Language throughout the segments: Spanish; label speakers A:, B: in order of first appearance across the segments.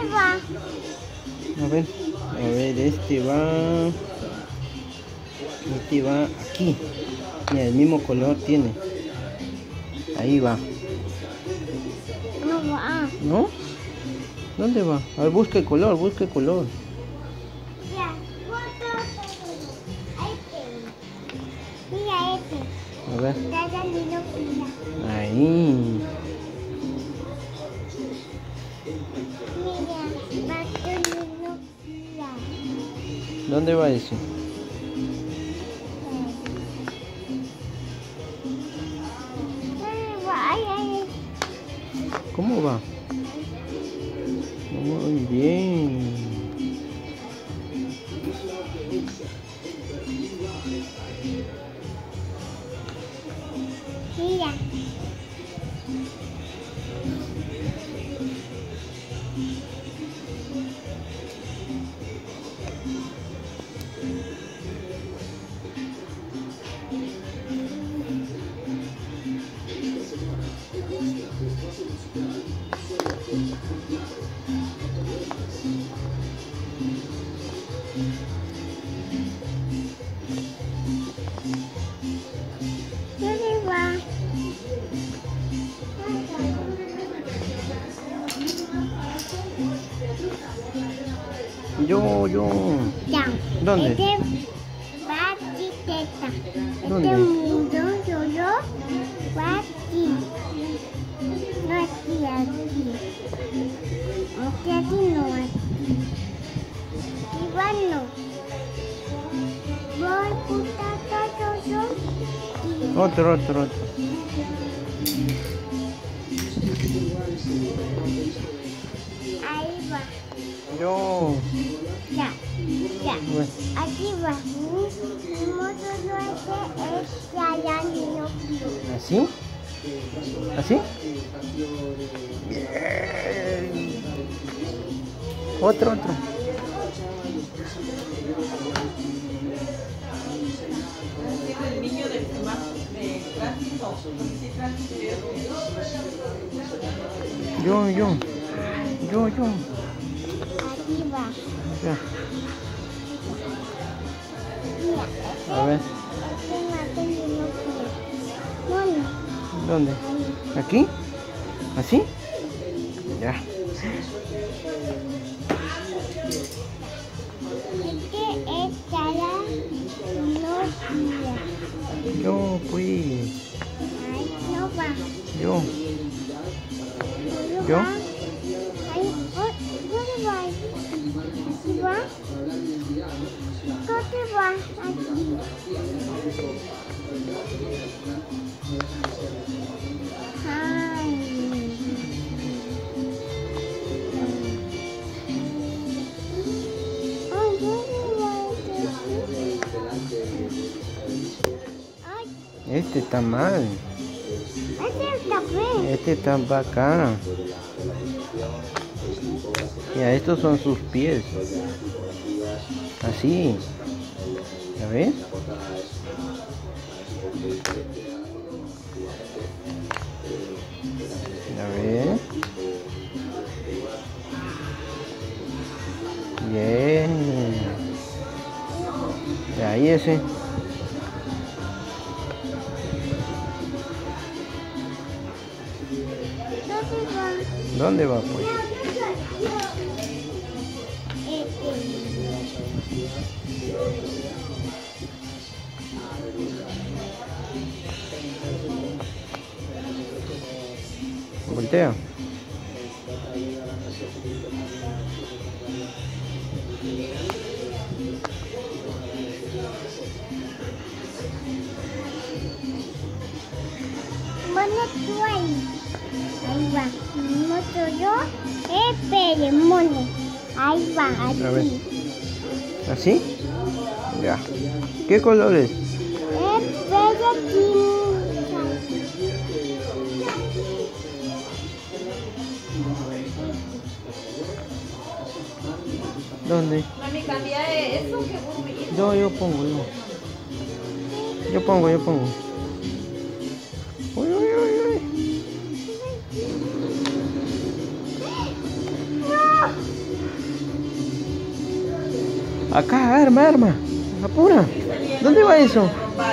A: va?
B: A ver, este va aquí. Mira, el mismo color tiene. Ahí va.
A: No va.
B: ¿No? ¿Dónde va? A ver, busca el color, busca el color.
A: Mira, este. Mira este.
B: A ver.
A: Está saliendo fila.
B: Ahí.
A: Mira, va saliendo fila.
B: ¿Dónde va ese?
A: Ay, ay.
B: ¿Cómo va? Muy bien.
A: Mira. ¿Dónde va?
B: Yo.
A: Ya.
B: ¿Dónde?
A: Este va aquí, teta.
B: ¿Dónde?
A: Este mundo, yo, va aquí. No aquí, aquí. Aquí no, aquí. Igual no. Voy, puta, yo.
B: Otro.
A: Ahí va.
B: Yo.
A: Ya.
B: Bueno.
A: Aquí va. Mi moto ese es allá niño.
B: ¿Así? ¿Así? Bien. Otro.
C: El niño del semáforo de tránsito.
B: Yo.
A: Aquí va.
B: Ya.
A: Mira,
B: A ver,
A: este mato niño. Mono.
B: ¿dónde?
A: Ahí.
B: ¿Aquí? ¿Así? Ya.
A: Este es allá no.
B: Yo, pues.
A: Ahí no va.
B: Yo.
A: ¿Dónde
B: ¿Yo?
A: va? Ahí, ¿dónde va? ¿Aquí va? ¿Dónde va? Aquí. Ay. Ay, ¿dónde va este? Ay,
B: Este está mal.
A: ese es café.
B: Este está acá. Mira, estos son sus pies. Así. ¿Ya ves? ¿Ya ves? Bien. Y ahí ese.
A: ¿Dónde va?
B: ¿Dónde va pues? Voltea.
A: Pone tú ahí. Ahí va. Moto yo. Espere, mono. Ahí va,
B: A ver.
A: aquí.
B: ¿Así? Ya. ¿Qué colores?
A: Espere aquí.
B: ¿Dónde?
C: Mami, cambia eso, que aburrido.
B: Yo pongo. Yo pongo. Uy.
A: No.
B: Acá, arma. Apura. ¿Dónde va eso?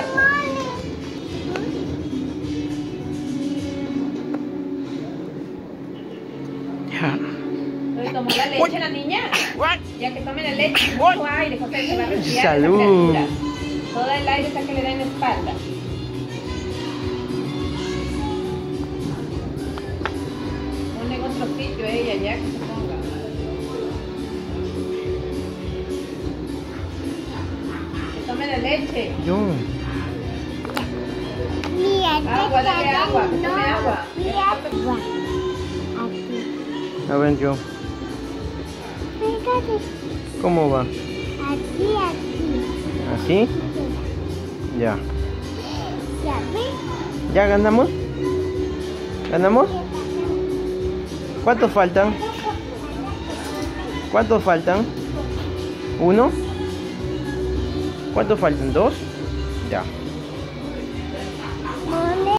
B: Ya.
C: ¿Tomó la leche la niña? Ya que tome la leche, mucho aire, José, se va a resfriar.
B: Salud.
C: Todo el aire está que le da en la espalda. Ponle en otro sitio ella ya que se ponga. Que tome la leche.
B: Yo.
A: Mira,
C: Agua, dale agua, que tome agua.
A: Mira, agua. Aquí.
B: A ver, yo.
A: Fíjate.
B: ¿Cómo va?
A: Aquí, aquí.
B: ¿Así? Ya.
A: ¿Ya ves?
B: ¿Ya ganamos? ¿Ganamos? ¿Cuántos faltan? ¿Cuántos faltan? ¿1? ¿Cuántos faltan? ¿2? Ya.